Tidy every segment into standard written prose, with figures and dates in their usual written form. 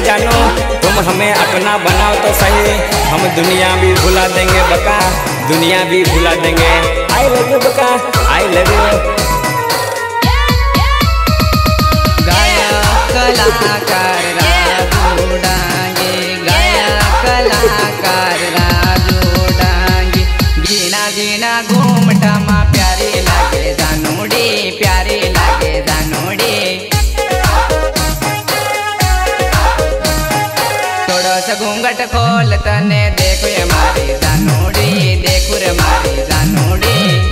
जानो तुम हमें अपना बनाओ तो सही, हम दुनिया भी भुला देंगे बका, दुनिया भी भुला देंगे। आई लव यू बका, आई लव यू। कलाकार राजू डांगे, गाया कलाकार राजू डांगे। जीना जीना घूमटा मा प्यारी लागे जानूड़ी, प्यारी लागे जानूड़ी। थोड़ा सा घूंघट खोल तने देखो ये मारी जानूड़ी, देखो रे मारी जानूड़ी।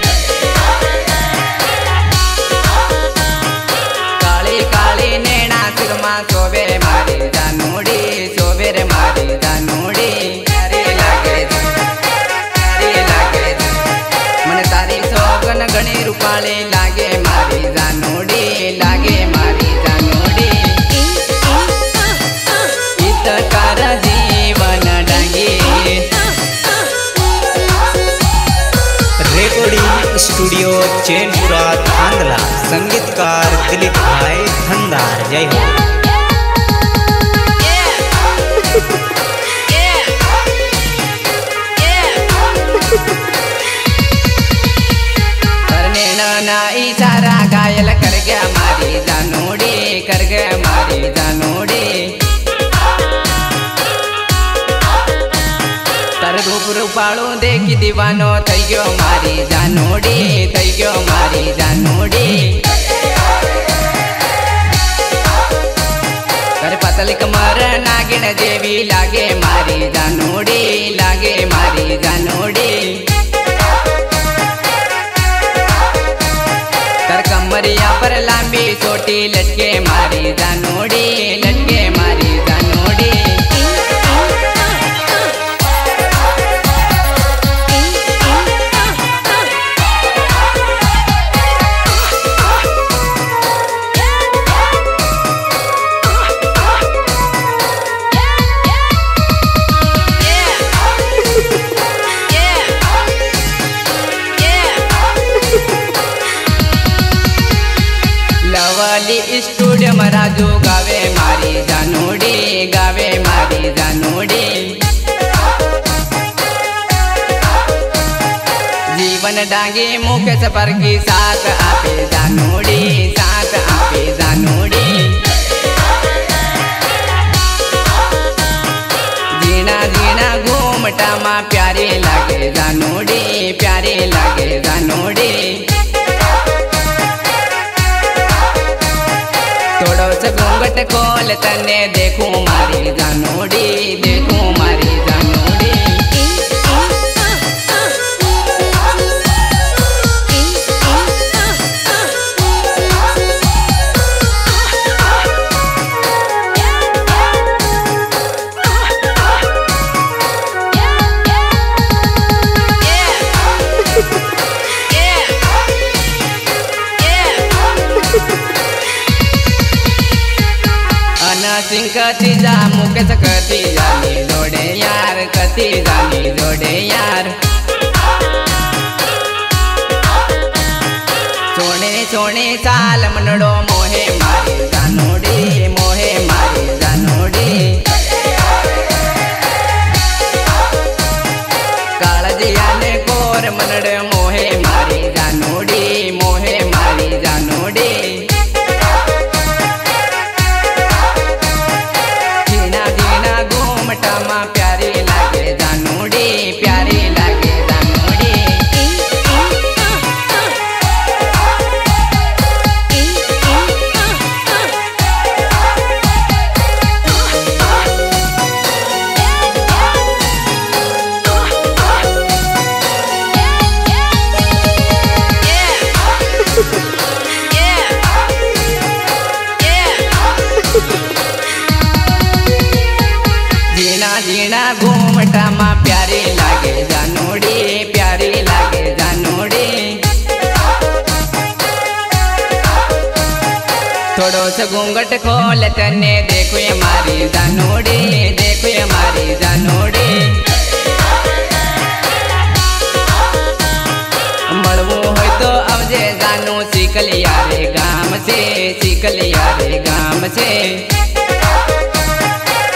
शोभे मारी जानूड़ी, शोभे रे मारी जानूड़ी। प्यारी लागे, प्यारी लागे, मन तारी सोगन घणी रूपाली लागे मारी जानूड़ी, लागे मारी जानूड़ी। हितकार जीवन डांगी। रिकॉर्डिंग स्टूडियो चैनपुरा धांधला, संगीतकार दिलीप भाई धंधार। जय हो। ना इशारा घायल कर गया मारी जानूड़ी, कर गया मारी जानूड़ी। तर रूप रूपाळू देखी दीवानो थई गयो मारी जानूड़ी, थई गयो मारी जानूड़ी। तर पतली कमर नागिन जेवी लागे मारी जानूड़ी, लागे मारी जानूड़ी। कमरिया पर लांबी छोटी लटके मारी जानूड़ी, लटके मारी जानूड़ी। लवली स्टूडियो में राजू गावे मारी जानूड़ी, गावे मारी जानूड़ी। जीवन डांगी मुकेश पर की साथ आपे जानूड़ी, साथ आपे जानूड़ी। जीना जीना घूमटा मा प्यारी लागे जानूड़ी, प्यारी लागे जानूड़ी। थोड़ो से घूंघट खोल तने देखूं मारी जानूड़ी, देखूं मारी जानूड़ी। सिंह कती जा मुकेश कती जानी जोड़े यार, कती जानी जोड़े यार। सोने सोने साल मनड़ो मोहे मारी जानूड़ी, मोहे मारी जानूड़ी। कालजिया ने कोर मनड़ मोहे मारी जानूड़ी, मोहे मारी जानूड़ी। घूमटा प्यारी लागे जानूड़ी, प्यारी लागे जानूड़ी। जीना जीना घूमटा मा प्यारी लागे जानूड़ी, प्यारी लागे जानूड़ी। थोड़ो से घूंघट खोल तने देखो ये मारी जानूड़ी, देखो ये मारी जानूड़ी। मड़वू हो तो अब जे जानू सीख लिया रे गाम से, सीख लिया रे गाम से।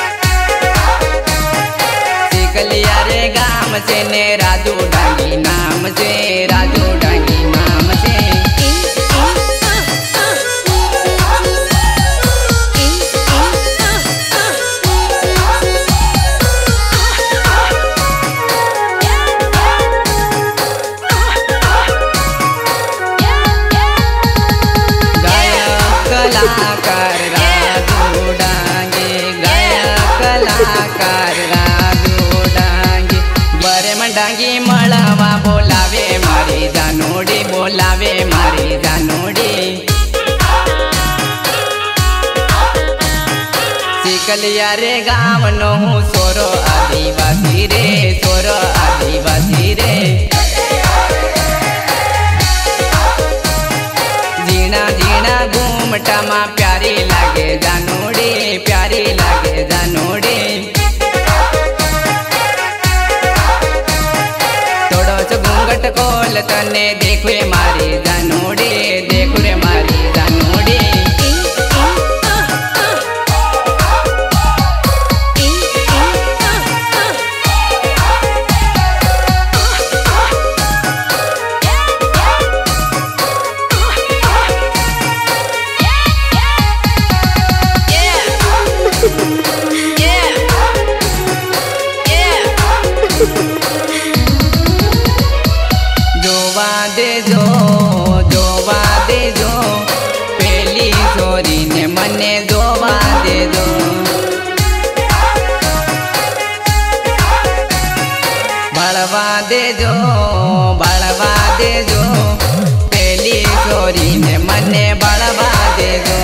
नाम से ने राजू डांगी नाम से, राजू डांगी नाम से। कलाकार राजू डांगे, गायक कलाकार राजू डांगे। बरे मन डांगी मळवा बोलावे मारी जानोडी, बोलावे मारी जानोडी। शिकलिया रे गाव नो हूँ सोरो आदिवासी रे, सोरो आदिवासी रे। जीना जीना घूमटा मा प्यारी लागे जानोड़ी, प्यारी लागे जानोड़ी। थोड़ो सो घूंघट खोल तने देखो रे मारी जानोड़ी, देखो रे मारी जानोड़ी। जोवा दे जो पेली छोरी ने मने जोवा दे दो। बढ़वा दे जो, बढ़वा दे जो पेली छोरी ने मने बढ़वा दे दो।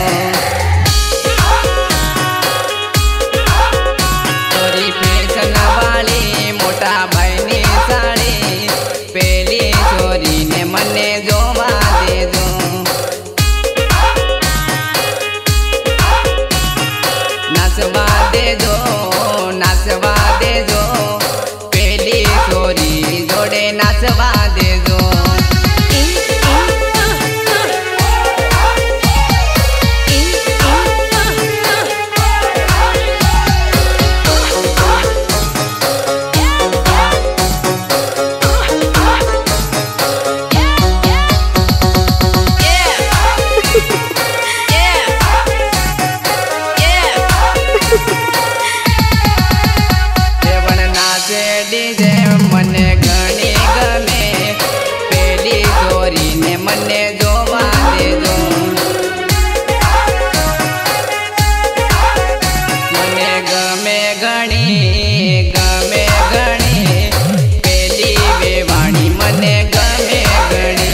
छोरी फैशन वाली मोटा भाई साड़ी, पेली छोरी ने मने जोवा दे दो। नाचवा दे दो, नाचवा दे दो पेली छोरी जोड़े नाचवा दे दो। डीजे मने घणी गमे पेली छोरी ने मने जोवा दे दो। मने गमे घणी, गमे घणी पेली वेवाणी मने गमे घणी।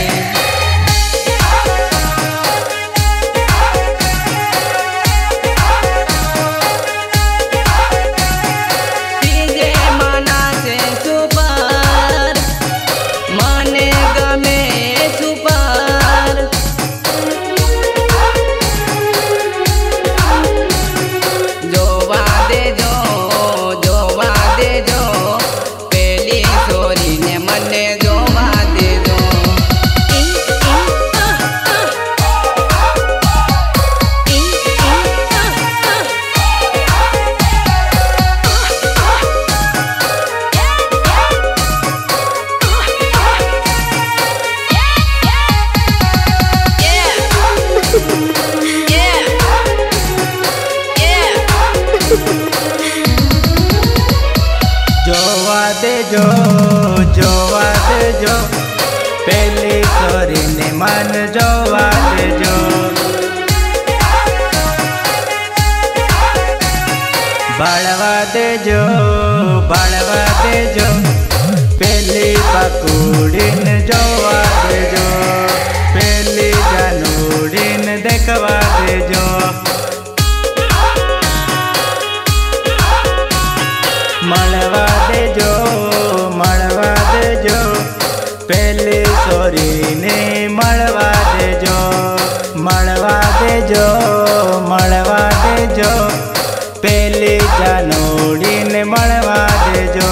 जोवा दे जो, जोवा दे जो पेली छोरी ने मन जोवा दे जो। बढ़वा दे जो, बढ़वा दे जो पेली पकुड़ी ने जोवा दे जो। पेली जानोड़ी ने देखवा दे जो। मलवा दे जो, मलवा दे जो पेली छोरी ने मलवा दे जो। मलवा दे जो, मलवा दे जो पेली जानोड़ी ने मलवा दे जो।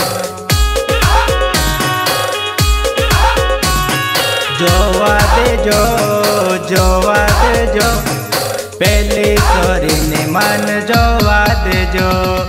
जोवा दे जो, जोवा दे जो पेली छोरी ने मन जोवा दे जो।